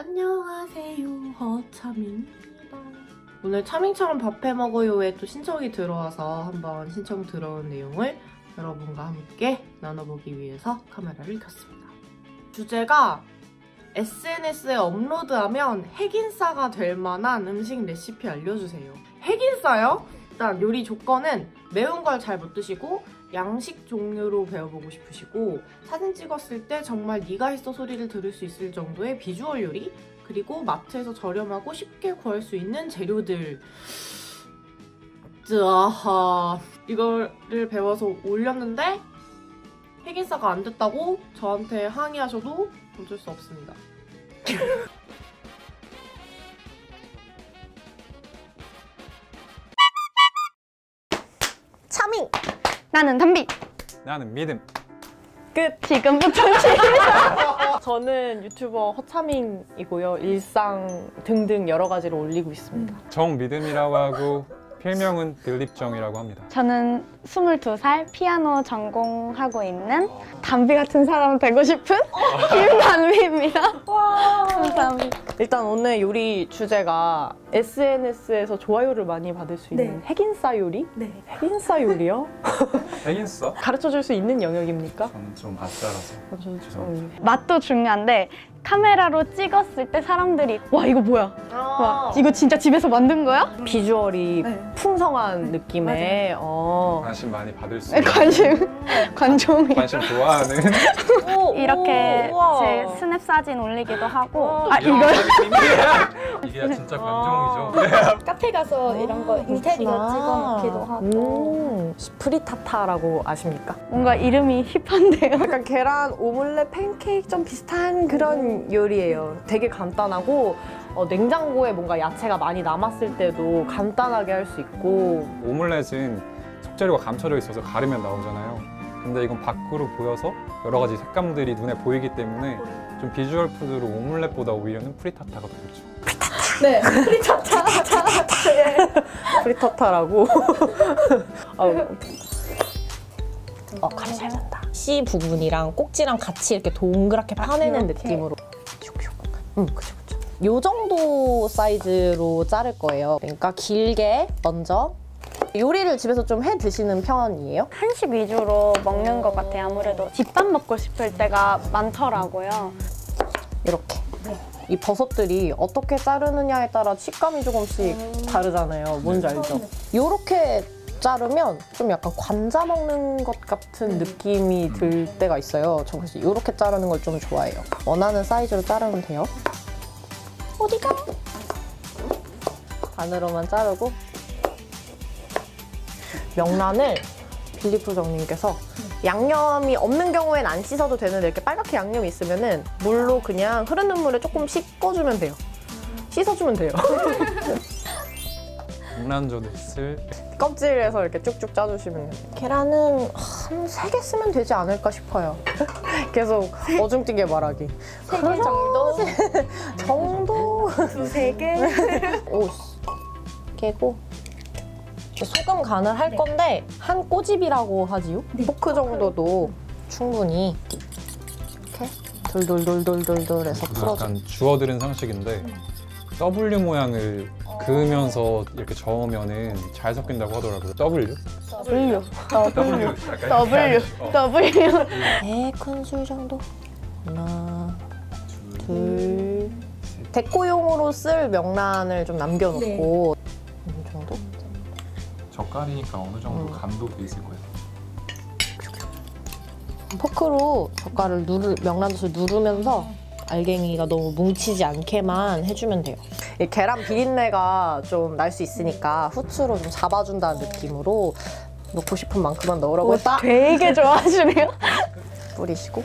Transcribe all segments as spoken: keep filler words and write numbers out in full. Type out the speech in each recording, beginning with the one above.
안녕하세요, 허차민입니다. 오늘 차민처럼 밥 해먹어요에 또 신청이 들어와서 한번 신청 들어온 내용을 여러분과 함께 나눠보기 위해서 카메라를 켰습니다. 주제가 에스엔에스에 업로드하면 핵인싸가 될 만한 음식 레시피 알려주세요. 핵인싸요? 일단 요리 조건은 매운 걸 잘 못 드시고 양식 종류로 배워보고 싶으시고 사진 찍었을 때 정말 네가 했어 소리를 들을 수 있을 정도의 비주얼 요리, 그리고 마트에서 저렴하고 쉽게 구할 수 있는 재료들. 아하, 이거를 배워서 올렸는데 핵인싸가 안 됐다고 저한테 항의하셔도 어쩔 수 없습니다. 차밍! 나는 담비! 나는 믿음! 끝! 지금부터 시작! 저는 유튜버 허차민이고요. 일상 등등 여러 가지를 올리고 있습니다. 정믿음이라고 하고 필명은 들립정이라고 합니다. 저는 스물두 살 피아노 전공하고 있는 담비 같은 사람 되고 싶은 김담비입니다. 와, 감사합니다. 일단 오늘 요리 주제가 에스엔에스에서 좋아요를 많이 받을 수 있는 네. 핵인싸 요리? 네. 핵인싸 요리요? 핵인싸? 가르쳐줄 수 있는 영역입니까? 저는 좀 맛잘라서 죄송합니다. 맛도 중요한데 카메라로 찍었을 때 사람들이 와 이거 뭐야? 와 이거 진짜 집에서 만든 거야? 비주얼이 네. 풍성한 느낌의 어. 관심 많이 받을 수 네, 있는 관심, 관종이 관심 좋아하는 오, 이렇게 오, 제 스냅 사진 올리기도 하고 아 이거 이거 이게 진짜 관종이죠. 카페 가서 이런 거 인테리어 찍어놓기도 하고. 음, 프리타타라고 아십니까? 뭔가 이름이 힙한데요? 약간 계란, 오믈렛, 팬케이크 좀 비슷한 그런 요리예요. 되게 간단하고 어, 냉장고에 뭔가 야채가 많이 남았을 때도 간단하게 할 수 있고. 오믈렛은 속재료가 감춰져 있어서 가르면 나오잖아요. 근데 이건 밖으로 보여서 여러 가지 색감들이 눈에 보이기 때문에 좀 비주얼 푸드로 오믈렛보다 오히려는 프리타타가 더 좋죠. 네, 프리타타. 프리타타라고. 어, 어, 칼이 잘 된다. 씨 부분이랑 꼭지랑 같이 이렇게 동그랗게 파내는 이렇게. 느낌으로. 응, 그쵸, 그쵸. 요 정도 사이즈로 자를 거예요. 그러니까 길게 먼저. 요리를 집에서 좀 해 드시는 편이에요? 한식 위주로 먹는 것 같아요. 아무래도 집밥 먹고 싶을 때가 많더라고요. 이렇게. 이 버섯들이 어떻게 자르느냐에 따라 식감이 조금씩 음. 다르잖아요. 뭔지 알죠? 요렇게 자르면 좀 약간 관자 먹는 것 같은 느낌이 들 때가 있어요. 저 그래서 요렇게 자르는 걸 좀 좋아해요. 원하는 사이즈로 자르면 돼요. 어디가? 반으로만 자르고 명란을 빌리프정님께서 양념이 없는 경우엔 안 씻어도 되는데 이렇게 빨갛게 양념이 있으면은 물로 그냥 흐르는 물에 조금 씻어주면 돼요. 씻어주면 돼요. 명란젓을 쓸 껍질에서 이렇게 쭉쭉 짜주시면 돼요. 계란은 한 세 개 쓰면 되지 않을까 싶어요. 계속 어중뛰게 말하기. 세 개 정도? 정도? 두세 개? 오, 개고. 소금 간을 할 건데 한 꼬집이라고 하지요? 포크 정도도 충분히 이렇게 돌돌돌돌돌돌 해서 풀어줘. 약간 주워들은 상식인데 W 모양을 그으면서 이렇게 저으면은 잘 섞인다고 하더라고요. W? W. W. W, W. 네 큰술 정도. 하나, 둘. 데코용으로 쓸 명란을 좀 남겨놓고 이 정도? 젓갈이니까 어느 정도 음. 간도 돼 있을 거예요. 포크로 젓갈을 누르, 명란젓을 누르면서 알갱이가 너무 뭉치지 않게만 해주면 돼요. 이 계란 비린내가 좀 날 수 있으니까 후추로 좀 잡아준다는 느낌으로 넣고 싶은 만큼만 넣으라고 했다. 되게 좋아하시네요. 뿌리시고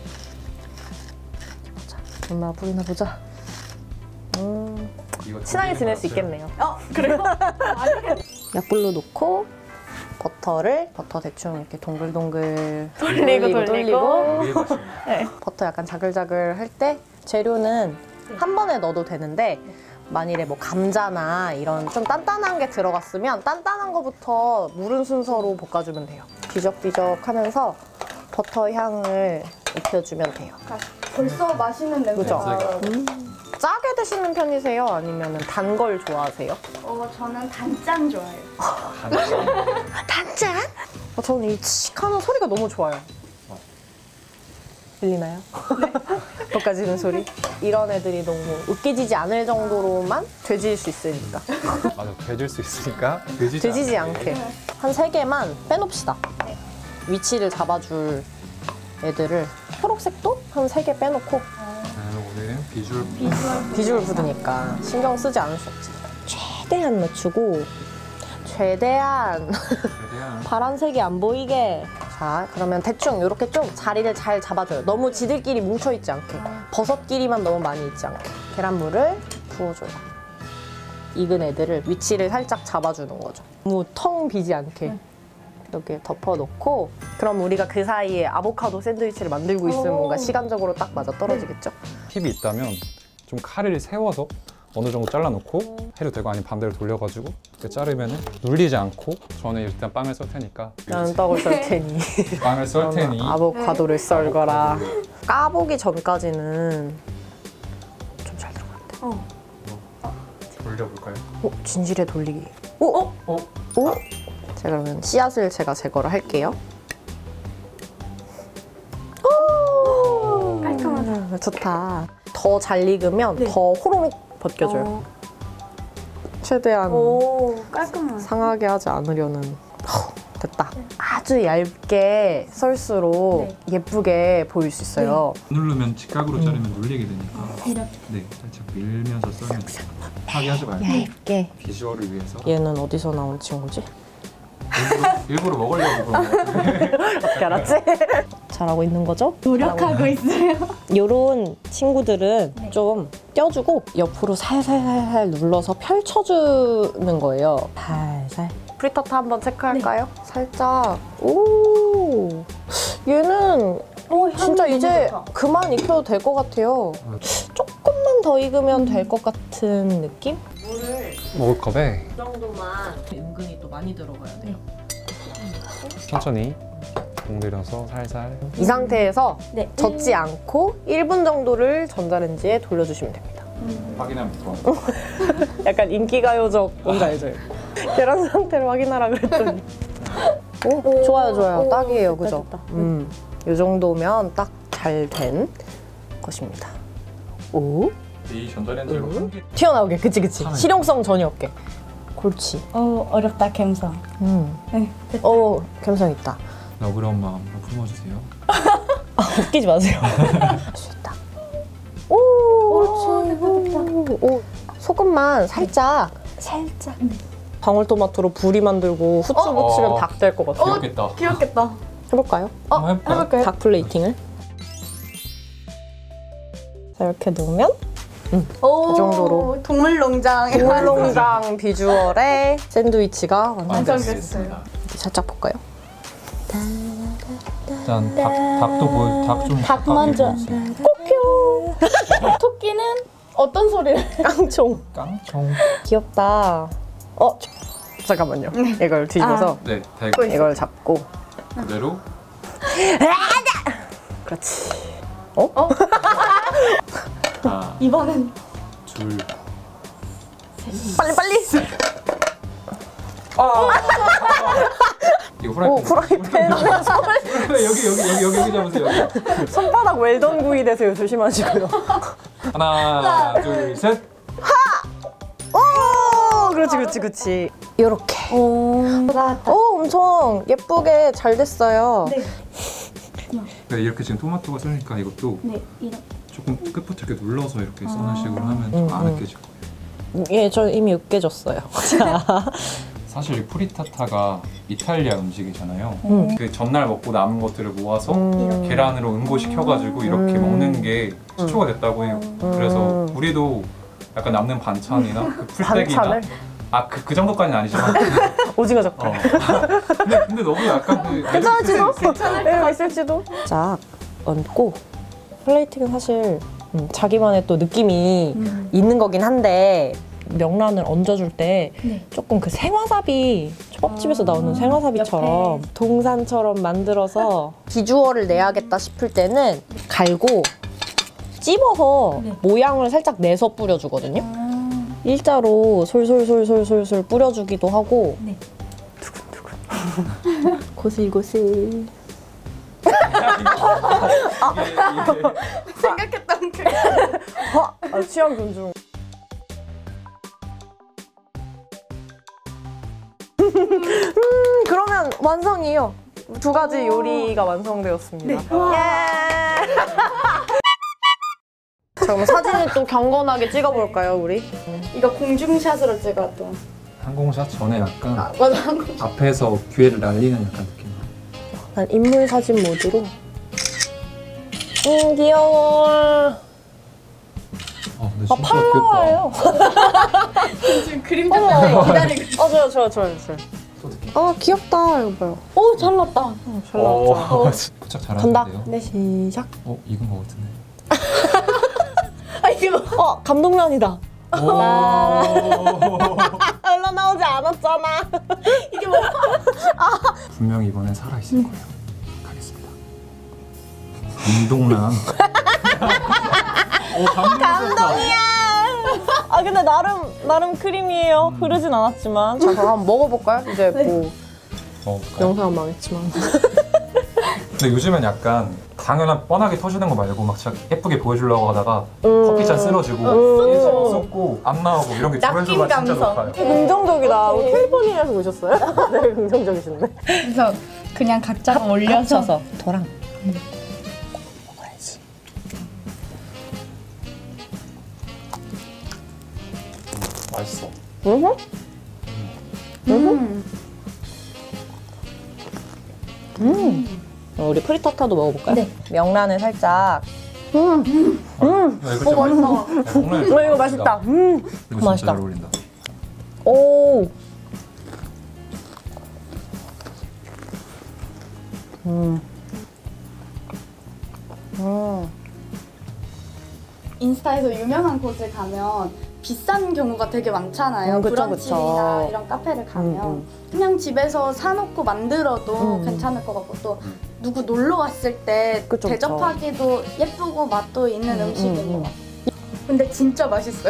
보자. 얼마나 뿌리나 보자. 음, 친하게 지낼 수 있겠네요. 어, 그래요? 약불로 놓고 버터를 버터 대충 이렇게 동글동글 돌리고 돌리고. 네. 버터 약간 자글자글 할 때 재료는 한 번에 넣어도 되는데 만일에 뭐 감자나 이런 좀 단단한 게 들어갔으면 단단한 거부터 무른 순서로 볶아주면 돼요. 비적비적 하면서 버터 향을 입혀주면 돼요. 벌써 맛있는 냄새가. 그죠? 음. 짭짤하게 드시는 편이세요? 아니면 단 걸 좋아하세요? 어, 저는 단짠 좋아해요. 단짠? 어, 저는 이 칙하는 소리가 너무 좋아요. 들리나요? 네. 덕까지는 소리? 이런 애들이 너무 으깨지지 않을 정도로만 돼지일 수 있으니까. 맞아, 돼질 수 있으니까 돼지지, 돼지지 않게. 한 세 개만 빼놓읍시다. 네. 위치를 잡아줄 애들을 초록색도 한 세 개 빼놓고 아, 오늘은 비주얼 비주얼 비주얼 푸드니까 신경 쓰지 않을 수 없지. 최대한 맞추고 최대한 최대한 파란색이 안 보이게. 자, 그러면 대충 이렇게 좀 자리를 잘 잡아줘요. 너무 지들끼리 뭉쳐있지 않게. 버섯끼리만 너무 많이 있지 않게. 계란물을 부어줘요. 익은 애들을 위치를 살짝 잡아주는 거죠. 너무 텅 비지 않게. 이렇게 덮어놓고, 그럼 우리가 그 사이에 아보카도 샌드위치를 만들고 있으면 뭔가 시간적으로 딱 맞아 떨어지겠죠? 팁이 있다면 좀 칼을 세워서 어느 정도 잘라놓고 해도 되고 아니면 반대로 돌려가지고 이렇게 자르면 눌리지 않고 저는 일단 빵을 썰 테니까 나는 떡을 썰 테니. 빵을 썰 테니 아보카도를 썰거라. 까보기 전까지는 좀 잘 들어갔대. 어. 돌려볼까요? 오, 진실에 돌리기. 오! 어? 오! 자, 그러면 씨앗을 제가 제거를 할게요. 오! 깔끔하다. 좋다. 더 잘 익으면 네. 더 호로록 벗겨져요. 어. 최대한 오, 깔끔하다. 상하게 하지 않으려는. 허, 됐다. 아주 얇게 썰수록 네. 예쁘게 보일 수 있어요. 누르면 직각으로 자르면 눌리게 되니까 이렇게. 네, 살짝 밀면서 썰면 돼요. 파괴하지 말고 얇게. 비주얼을 위해서 얘는 어디서 나온 친구지? 일부러, 일부러 먹으려고 그런 거 같아요. 어떻게 알았지? 잘하고 있는 거죠? 노력하고 있어요. 요런 친구들은 네. 좀 껴주고 옆으로 살살살살 눌러서 펼쳐주는 거예요. 살살. 프리터타 한번 체크할까요? 네. 살짝. 오, 얘는 오, 진짜 향이 이제 너무 좋다. 그만 익혀도 될 것 같아요. 조금만 더 익으면 될 것 같은 느낌? 물을 먹을 컵에 이 정도만 은근히 또 많이 들어가야 돼요. 천천히 공들여서 살살 이 상태에서 네. 젖지 않고 일 분 정도를 전자레인지에 돌려주시면 됩니다. 확인하면 좋아. 약간 인기가요적 뭔지 알죠? 계란 상태를 확인하라 그랬더니 오, 좋아요 좋아요 오, 딱이에요 됐다, 그죠? 됐다. 음, 이 정도면 딱 잘 된 것입니다. 오? 이 전자레인지로 음. 한 개. 튀어나오게 그치 그치 참아요. 실용성 전혀 없게 골치. 어, 어렵다, 감성. 음. 네, 됐다. 오 감성 있다. 너그러운 마음으로 품어주세요. 웃기지 마세요. 할 수 있다. 오 그렇지. 오, 소금만 살짝 살짝. 네. 방울토마토로 부리 만들고 후추 붙이면 어. 닭 될 것 같아요. 귀엽겠다. 귀엽겠다. 해볼까요? 한번 해볼까요? 해볼까요? 닭 플레이팅을. 자, 이렇게 넣으면 오, 이 정도로. 동물농장. 동물농장 비주얼의 샌드위치가 완성. 완성됐어요. 살짝 볼까요? 일단 닭, 닭도 보여. 닭좀 닭 먼저. 토끼는 어떤 소리를? 깡총. 깡총. 귀엽다. 어, 잠깐만요. 이걸 뒤집어서 네, 대고 이걸 잡고. 그대로. 그렇지. 하나, 이번엔 둘. 빨리 빨리. 이거 후라이팬. 오, 프라이팬. 여기 여기 여기 여기 여기 잡으세요. 여기. 손바닥 웰던 구이 되세요. 조심하시고요. 하나, 둘, 셋. 오, 그렇지, 그렇지, 그렇지. 요렇게. 오, 오, 엄청 예쁘게 잘 됐어요. 네, 네, 이렇게 지금 토마토가 썰니까 이것도 네, 이렇게. 조금 끝부터 이렇게 눌러서 이렇게 써는 아. 식으로 하면 음, 좀 안 음. 으깨질 거예요. 예, 저 이미 으깨졌어요. 사실 이 프리타타가 이탈리아 음식이잖아요. 음. 그 전날 먹고 남은 것들을 모아서 음. 계란으로 응고시켜가지고 이렇게 음. 먹는 게 시초가 됐다고 해요. 그래서 우리도 약간 남는 반찬이나 그 풀떼기나 반찬을? 아, 그, 그 정도까지는 아니지만 오징어 어. 젓갈. 근데, 근데 너무 약간 그 괜찮을지도? 괜찮을 네, 있을지도. 쫙 얹고 플레이팅은 사실 음, 자기만의 또 느낌이 음. 있는 거긴 한데 명란을 얹어줄 때 네. 조금 그 생와사비 초밥집에서 아, 나오는 생와사비처럼 옆에. 동산처럼 만들어서 비주얼을 내야겠다 싶을 때는 갈고 찝어서 네. 모양을 살짝 내서 뿌려주거든요. 아, 일자로 솔솔솔솔솔솔 뿌려주기도 하고. 네. 두근두근. 고슬고슬. 생각했던 그. 아, 취향 존중. 음, 그러면 완성이에요. 두 가지 요리가 완성되었습니다. 네. 예. 자, 그럼 사진을 또 경건하게 찍어볼까요, 우리? 이거 공중샷으로 찍어도. 항공샷 전에 약간 맞아, 한국. 앞에서 기회를 날리는 약간 느낌. 난 인물 사진 모드로. 음, 귀여워. 어, 근데 아, 진짜 귀엽다. 팔로워예요. 지금 그림자 때문에 기다리고. 어, 좋아, 좋아, 좋아, 좋아. 또 느낌. 아, 귀엽다. 이거 봐요. 오, 잘 났다. 잘 나왔죠? 어, 포착 간다. 잘하는데요. 네, 시작. 어, 익은 거 같은데. 아, 이거. 어, 감동란이다. 오. 얼마 나오지 않았잖아. 이게 뭐? 분명히 이번엔 살아 있을 거예요. 가겠습니다. 감동란. 오, 감동이야. 아, 근데 나름 나름 크림이에요. 음. 흐르진 않았지만. 자, 그럼 한번 먹어볼까요? 이제 뭐 어, 영상은 망했지만. 근데 요즘엔 약간 당연한 뻔하게 터지는 거 말고 막 진짜 예쁘게 보여주려고 하다가 음. 커피잔 쓸어지고 음. 쏟고 안 나오고 이런 게 낚인 조회수가 진짜 감성. 높아요. 긍정적이다. 우리 캘리포니아에서 오셨어요? 되게 긍정적이신데. 그래서 그냥 각자가 올려서. 도랑. 맛있어. 음. 음. 음. 우리 프리터타도 먹어볼까요? 네. 명란을 살짝. 음. 음. 야, 이거 진짜 맛있어. 맛있어. 야, 어, 이거 맛있다. 음. 이거 진짜 맛있다. 잘 어울린다. 오. 음. 음. 인스타에서 유명한 곳을 가면 비싼 경우가 되게 많잖아요. 음, 그쵸, 브런치나 그쵸. 이런 카페를 가면 음, 음. 그냥 집에서 사놓고 만들어도 음. 괜찮을 것 같고 또 음. 누구 놀러 왔을 때 그쵸, 대접하기도 예쁘고 맛도 있는 음, 음식인 음, 것 음. 같아요. 근데 진짜 맛있어요.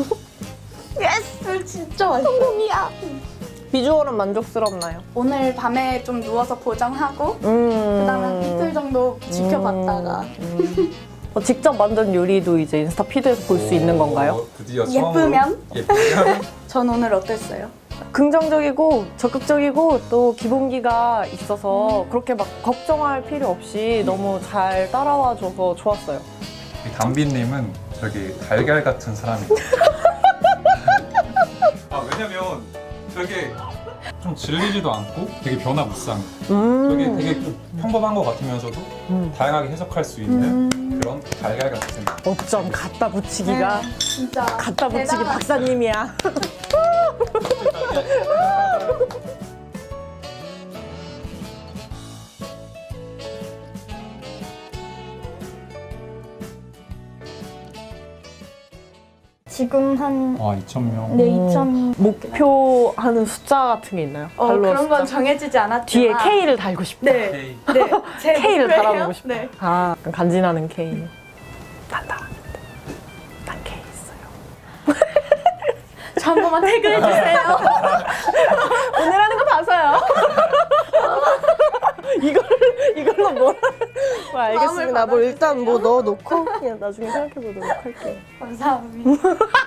예스! 진짜 맛있어요. 성공이야! 비주얼은 만족스럽나요? 오늘 밤에 좀 누워서 보정하고 음. 그 다음에 이틀 정도 지켜봤다가 음. 어, 직접 만든 요리도 이제 인스타 피드에서 볼 수 있는 건가요? 오, 드디어 처음으로 예쁘면? 예쁘면 전 오늘 어땠어요? 긍정적이고 적극적이고 또 기본기가 있어서 그렇게 막 걱정할 필요 없이 너무 잘 따라와줘서 좋았어요. 이 담비님은 저기 달걀 같은 사람이에요. 아, 왜냐면 되게 좀 질리지도 않고 되게 변화무쌍. 음. 되게 되게 좀 평범한 것 같으면서도 음. 다양하게 해석할 수 있는 그런 달걀 같은. 어쩜 갖다 붙이기가 네, 진짜 갖다 붙이기 대단하다. 박사님이야. 지금 한 아, 이천 명. 네, 음. 이천 목표하는 숫자 같은 게 있나요? 어, 발로 그런 건 숫자. 정해지지 않았지만 뒤에 K를 달고 싶다. 네, K. 네, 제 K를 목표예요. 달아보고 싶다. 네. 아, 약간 간지나는 K. 난 달았는데. 난 K 있어요. 저 한 번만 태그해주세요. 오늘 하는 거 봐서요. 이걸 이걸로 뭘? 뭐 알겠습니다. 뭐 일단 뭐 넣어놓고 그냥 나중에 생각해보도록 할게요. 감사합니다.